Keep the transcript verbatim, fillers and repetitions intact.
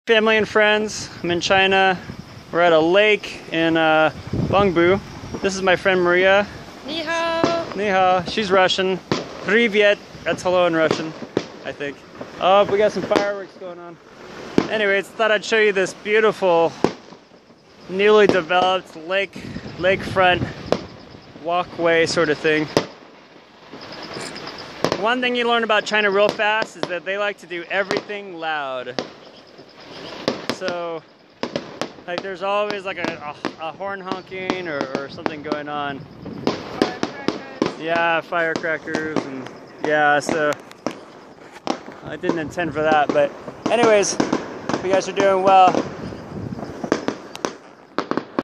Family and friends, I'm in China. We're at a lake in uh, Bengbu. This is my friend Maria. Ni hao. Ni hao. She's Russian. Privyet. That's hello in Russian, I think. Oh, we got some fireworks going on. Anyways, thought I'd show you this beautiful, newly developed lake, lakefront walkway sort of thing. One thing you learn about China real fast is that they like to do everything loud. So, like, there's always like a, a, a horn honking or, or something going on. Firecrackers. Yeah, firecrackers and yeah. So I didn't intend for that, but anyways, you guys are doing well.